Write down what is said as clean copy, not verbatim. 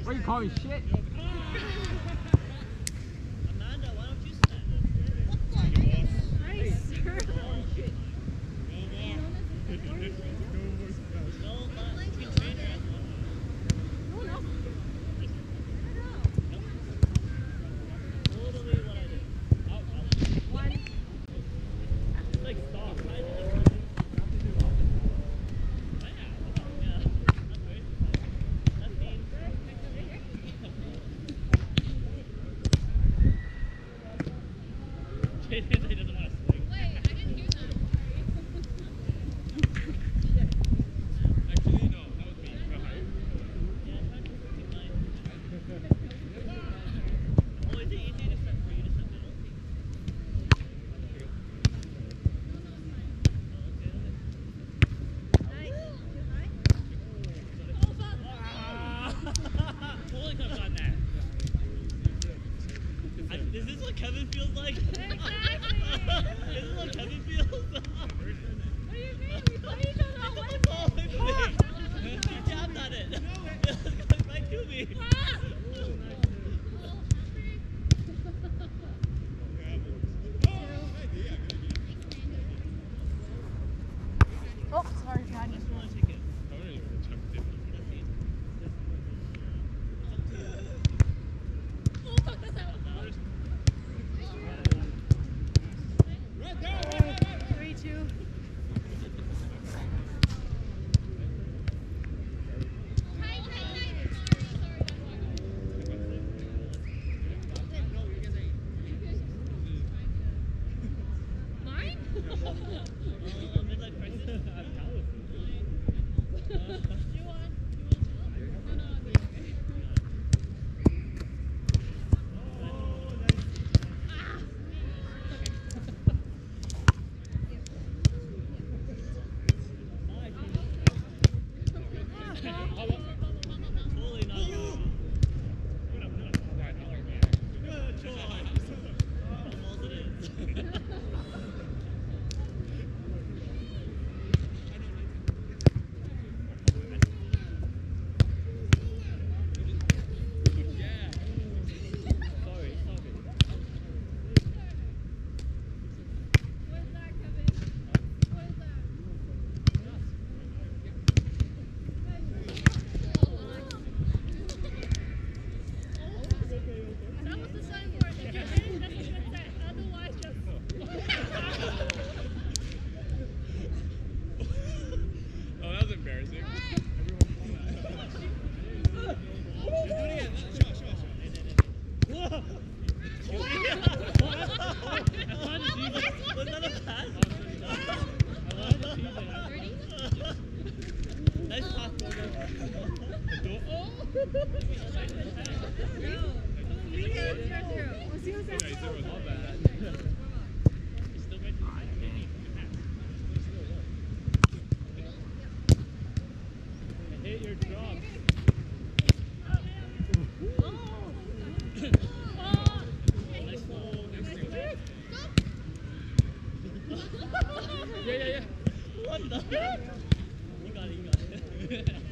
What are you calling shit? Amanda, why don't you stand? Nice. He doesn't want to swing. Wait, I didn't hear that. Actually, no, that was me. Yeah, I'm trying to keep mine. Oh, is it easy to set for you to set middle? Holy comes on that. Is this what Kevin feels like? Exactly. Is this what Kevin feels? What do you mean? We play each other on It's Wednesday. all away from me. You tapped on it. It's going right to me. Oh, sorry, Johnny. Oh, fuck, that's out. 3-2. Mine? Midlife crisis. You won. No, no, I'll be okay. Totally not. Almost it is. Sorry. What is that, Kevin? What is that? That was the sign for it. If you didn't, that's what it said. Otherwise, just. Oh, that was embarrassing. Was that a pass? Nice pass, Morgan. Let's see what's Yeah, he said it was all bad. Still going to Hit your drop. Yeah. What the? You got it.